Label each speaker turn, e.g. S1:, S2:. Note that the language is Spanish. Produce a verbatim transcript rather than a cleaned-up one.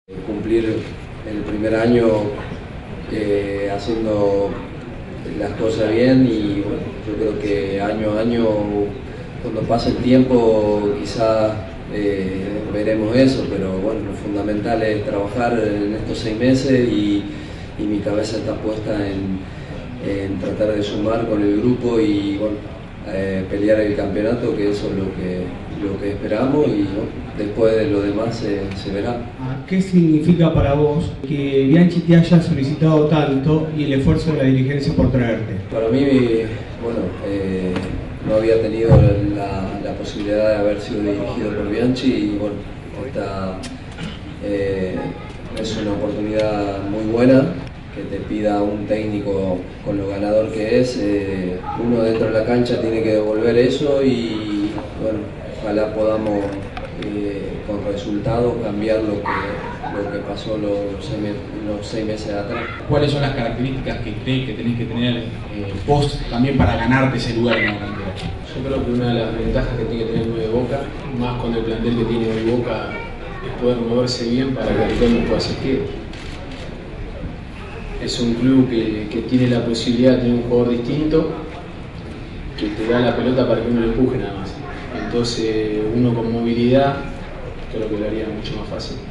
S1: Cumplir el primer año eh, haciendo las cosas bien y bueno, yo creo que año a año, cuando pase el tiempo, quizás eh, veremos eso, pero bueno, lo fundamental es trabajar en estos seis meses y, y mi cabeza está puesta en, en tratar de sumar con el grupo y bueno, eh, pelear el campeonato, que eso es lo que, lo que esperamos y bueno, después de lo demás se, se verá.
S2: ¿Qué significa para vos que Bianchi te haya solicitado tanto y el esfuerzo de la dirigencia por traerte?
S1: Para mí, bueno, eh, no había tenido la, la posibilidad de haber sido dirigido por Bianchi y bueno, esta eh, es una oportunidad muy buena que te pida un técnico con lo ganador que es. Eh, uno dentro de la cancha tiene que devolver eso y bueno, ojalá podamos eh, con resultados cambiar lo que, lo que pasó los, los, seis, los seis meses atrás.
S3: ¿Cuáles son las características que crees que tenés que tener eh, vos también para ganarte ese lugar en la delantera?
S4: Yo creo que una de las ventajas que tiene que tener el nueve Boca, más con el plantel que tiene hoy Boca, es poder moverse bien para que el técnico pueda asistir. Es un club que, que tiene la posibilidad de tener un jugador distinto, que te da la pelota para que uno lo empuje nada más. Entonces uno con movilidad creo que lo haría mucho más fácil.